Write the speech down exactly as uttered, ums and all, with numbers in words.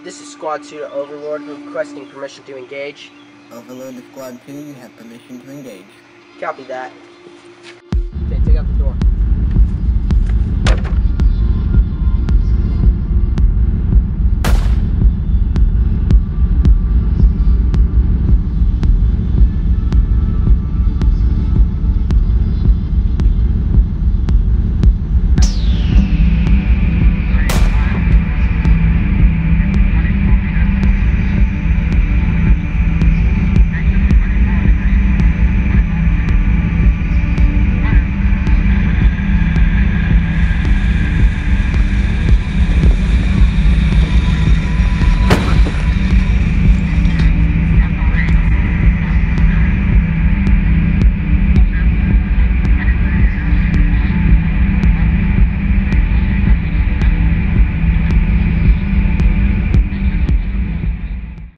This is Squad two to Overlord, requesting permission to engage. Overlord to Squad two, you have permission to engage. Copy that.